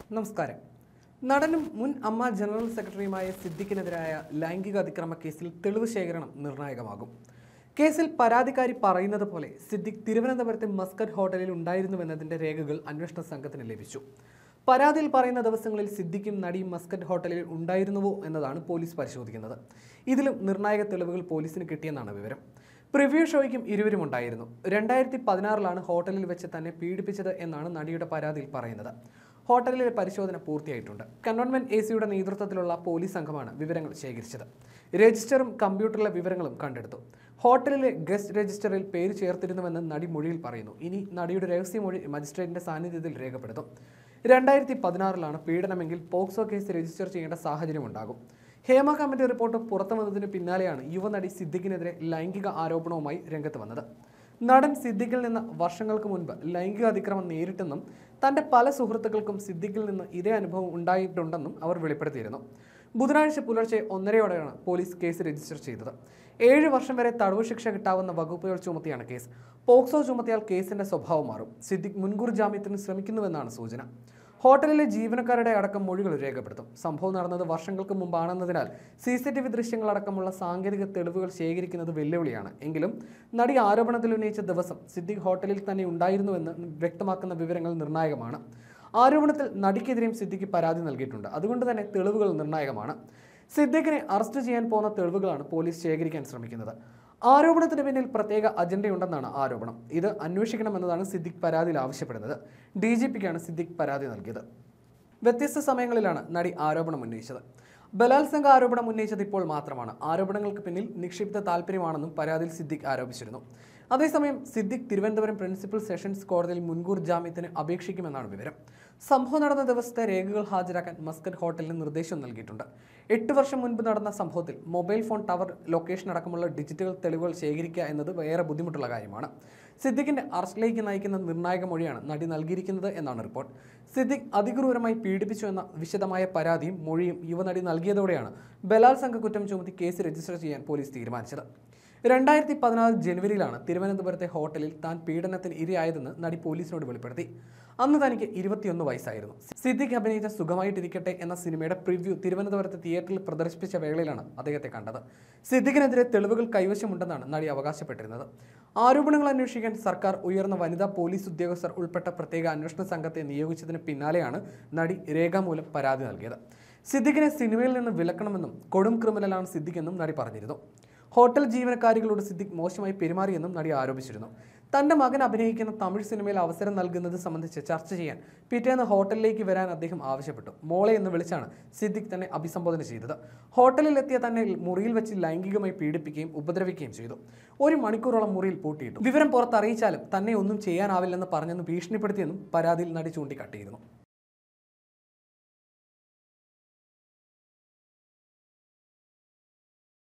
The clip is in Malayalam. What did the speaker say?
നമസ്കാരം. നടനും മുൻ അമ്മ ജനറൽ സെക്രട്ടറിയുമായ സിദ്ദിഖിനെതിരായ ലൈംഗിക അതിക്രമ കേസിൽ തെളിവ് ശേഖരണം നിർണായകമാകും. കേസിൽ പരാതിക്കാരി പറയുന്നത് പോലെ സിദ്ദിഖ് തിരുവനന്തപുരത്തെ മസ്കറ്റ് ഹോട്ടലിൽ ഉണ്ടായിരുന്നുവെന്നതിന്റെ രേഖകൾ അന്വേഷണ സംഘത്തിന് ലഭിച്ചു. പരാതിയിൽ പറയുന്ന ദിവസങ്ങളിൽ സിദ്ദിഖും നടിയും മസ്കറ്റ് ഹോട്ടലിൽ ഉണ്ടായിരുന്നുവോ എന്നതാണ് പോലീസ് പരിശോധിക്കുന്നത്. ഇതിലും നിർണായക തെളിവുകൾ പോലീസിന് കിട്ടിയെന്നാണ് വിവരം. പ്രിവ്യൂ ഷോയ്ക്കും ഇരുവരും ഉണ്ടായിരുന്നു. 2016 ഹോട്ടലിൽ വെച്ച് തന്നെ പീഡിപ്പിച്ചത് എന്നാണ് നടിയുടെ പരാതിയിൽ പറയുന്നത്. ഹോട്ടലിലെ പരിശോധന പൂർത്തിയായിട്ടുണ്ട്. കന്റോൺമെന്റ് എസിയുടെ നേതൃത്വത്തിലുള്ള പോലീസ് സംഘമാണ് വിവരങ്ങൾ ശേഖരിച്ചത്. രജിസ്റ്ററും കമ്പ്യൂട്ടറിലെ വിവരങ്ങളും കണ്ടെടുത്തു. ഹോട്ടലിലെ ഗസ്റ്റ് രജിസ്റ്ററിൽ പേര് ചേർത്തിരുന്നുവെന്ന് നടി മൊഴിയിൽ പറയുന്നു. ഇനി നടിയുടെ രഹസ്യമൊഴി മജിസ്ട്രേറ്റിന്റെ സാന്നിധ്യത്തിൽ രേഖപ്പെടുത്തും. 2016 പീഡനമെങ്കിൽ പോക്സോ കേസ് രജിസ്റ്റർ ചെയ്യേണ്ട സാഹചര്യമുണ്ടാകും. ഹേമ കമ്മിറ്റി റിപ്പോർട്ട് പുറത്തു വന്നതിന് പിന്നാലെയാണ് യുവനടി സിദ്ദിഖിനെതിരെ ലൈംഗിക ആരോപണവുമായി രംഗത്ത് വന്നത്. നടൻ സിദ്ദിഖിൽ നിന്ന് വർഷങ്ങൾക്ക് മുൻപ് ലൈംഗിക അതിക്രമം നേരിട്ടെന്നും തൻ്റെ പല സുഹൃത്തുക്കൾക്കും സിദ്ദിഖിൽ നിന്ന് ഇതേ അനുഭവം ഉണ്ടായിട്ടുണ്ടെന്നും അവർ വെളിപ്പെടുത്തിയിരുന്നു. ബുധനാഴ്ച പുലർച്ചെ 1:30 പോലീസ് കേസ് രജിസ്റ്റർ ചെയ്തത്. 7 വർഷം വരെ തടവ് ശിക്ഷ കിട്ടാവുന്ന വകുപ്പുകൾ ചുമത്തിയാണ് കേസ്. പോക്സോ ചുമത്തിയാൽ കേസിന്റെ സ്വഭാവം മാറും. സിദ്ദിഖ് മുൻകൂർ ജാമ്യത്തിന് ശ്രമിക്കുന്നുവെന്നാണ് സൂചന. ഹോട്ടലിലെ ജീവനക്കാരുടെ അടക്കം മൊഴികൾ രേഖപ്പെടുത്തും. സംഭവം നടന്നത് വർഷങ്ങൾക്ക് മുമ്പാണെന്നതിനാൽ CCTV ദൃശ്യങ്ങളടക്കമുള്ള സാങ്കേതിക തെളിവുകൾ ശേഖരിക്കുന്നത് വെല്ലുവിളിയാണ്. എങ്കിലും നടി ആരോപണത്തിൽ ഉന്നയിച്ച ദിവസം സിദ്ദിഖ് ഹോട്ടലിൽ തന്നെ ഉണ്ടായിരുന്നുവെന്ന് വ്യക്തമാക്കുന്ന വിവരങ്ങൾ നിർണായകമാണ്. ആരോപണത്തിൽ നടിക്കെതിരെയും സിദ്ദിഖ് പരാതി നൽകിയിട്ടുണ്ട്. അതുകൊണ്ട് തന്നെ തെളിവുകൾ നിർണായകമാണ്. സിദ്ദിഖിനെ അറസ്റ്റ് ചെയ്യാൻ പോകുന്ന തെളിവുകളാണ് പോലീസ് ശേഖരിക്കാൻ ശ്രമിക്കുന്നത്. ആരോപണത്തിന് പിന്നിൽ പ്രത്യേക അജണ്ടയുണ്ടെന്നാണ് ആരോപണം. ഇത് അന്വേഷിക്കണമെന്നതാണ് സിദ്ദിഖ് പരാതിയിൽ ആവശ്യപ്പെടുന്നത്. DGPക്കാണ് സിദ്ദിഖ് പരാതി നൽകിയത്. വ്യത്യസ്ത സമയങ്ങളിലാണ് നടി ആരോപണം ഉന്നയിച്ചത്. ബലാത്സംഗ ആരോപണം ഉന്നയിച്ചത് ഇപ്പോൾ മാത്രമാണ്. ആരോപണങ്ങൾക്ക് പിന്നിൽ നിക്ഷിപ്ത താല്പര്യമാണെന്നും പരാതിയിൽ സിദ്ദിഖ് ആരോപിച്ചിരുന്നു. അതേസമയം സിദ്ദിഖ് തിരുവനന്തപുരം പ്രിൻസിപ്പൽ സെഷൻസ് കോടതിയിൽ മുൻകൂർ ജാമ്യത്തിന് അപേക്ഷിക്കുമെന്നാണ് വിവരം. സംഭവം നടന്ന ദിവസത്തെ രേഖകൾ ഹാജരാക്കാൻ മസ്കറ്റ് ഹോട്ടലിന് നിർദ്ദേശം നൽകിയിട്ടുണ്ട്. 8 വർഷം മുൻപ് നടന്ന സംഭവത്തിൽ മൊബൈൽ ഫോൺ ടവർ ലൊക്കേഷൻ അടക്കമുള്ള ഡിജിറ്റൽ തെളിവുകൾ ശേഖരിക്കുക എന്നത് വേറെ ബുദ്ധിമുട്ടുള്ള കാര്യമാണ്. സിദ്ദിഖിന്റെ അറസ്റ്റിലേക്ക് നയിക്കുന്ന നിർണായക മൊഴിയാണ് നടി നൽകിയിരിക്കുന്നത് എന്നാണ് റിപ്പോർട്ട്. സിദ്ദിഖ് അതിക്രൂരമായി പീഡിപ്പിച്ചു എന്ന വിശദമായ പരാതിയും മൊഴിയും യുവനടി നൽകിയതോടെയാണ് ബലാത്സംഗ കുറ്റം ചുമത്തി കേസ് രജിസ്റ്റർ ചെയ്യാൻ പോലീസ് തീരുമാനിച്ചത്. 2016 ജനുവരിയിലാണ് തിരുവനന്തപുരത്തെ ഹോട്ടലിൽ താൻ പീഡനത്തിന് ഇരയായതെന്ന് നടി പോലീസിനോട് വെളിപ്പെടുത്തി. അന്ന് തനിക്ക് 21 വയസ്സായിരുന്നു. സിദ്ദിഖ് അഭിനയിച്ച സുഖമായിട്ടിരിക്കട്ടെ എന്ന സിനിമയുടെ പ്രിവ്യൂ തിരുവനന്തപുരത്തെ തിയേറ്ററിൽ പ്രദർശിപ്പിച്ച വേളയിലാണ് അദ്ദേഹത്തെ കണ്ടത്. സിദ്ദിഖിനെതിരെ തെളിവുകൾ കൈവശമുണ്ടെന്നാണ് നടി അവകാശപ്പെട്ടിരുന്നത്. ആരോപണങ്ങൾ അന്വേഷിക്കാൻ സർക്കാർ ഉയർന്ന വനിതാ പോലീസ് ഉദ്യോഗസ്ഥർ ഉൾപ്പെട്ട പ്രത്യേക അന്വേഷണ സംഘത്തെ നിയോഗിച്ചതിന് പിന്നാലെയാണ് നടി രേഖാമൂലം പരാതി നൽകിയത്. സിദ്ദിഖിനെ സിനിമയിൽ നിന്ന് വിലക്കണമെന്നും കൊടും ക്രിമിനലാണ് സിദ്ദിഖ് എന്നും നടി പറഞ്ഞിരുന്നു. ഹോട്ടൽ ജീവനക്കാരികളോട് സിദ്ദിഖ് മോശമായി പെരുമാറിയെന്നും നടി ആരോപിച്ചിരുന്നു. തന്റെ മകൻ അഭിനയിക്കുന്ന തമിഴ് സിനിമയിൽ അവസരം നൽകുന്നത് സംബന്ധിച്ച് ചർച്ച ചെയ്യാൻ പിറ്റേന്ന് ഹോട്ടലിലേക്ക് വരാൻ അദ്ദേഹം ആവശ്യപ്പെട്ടു. മോളെ എന്ന് വിളിച്ചാണ് സിദ്ദിഖ് തന്നെ അഭിസംബോധന ചെയ്തത്. ഹോട്ടലിലെത്തിയ തന്നെ മുറിയിൽ വെച്ച് ലൈംഗികമായി പീഡിപ്പിക്കുകയും ഉപദ്രവിക്കുകയും ചെയ്തു. 1 മണിക്കൂറോളം മുറിയിൽ പൂട്ടിയിട്ടു. വിവരം പുറത്തറിയിച്ചാലും തന്നെ ഒന്നും ചെയ്യാനാവില്ലെന്ന് പറഞ്ഞെന്ന് ഭീഷണിപ്പെടുത്തിയെന്നും പരാതിയിൽ നടി ചൂണ്ടിക്കാട്ടിയിരുന്നു.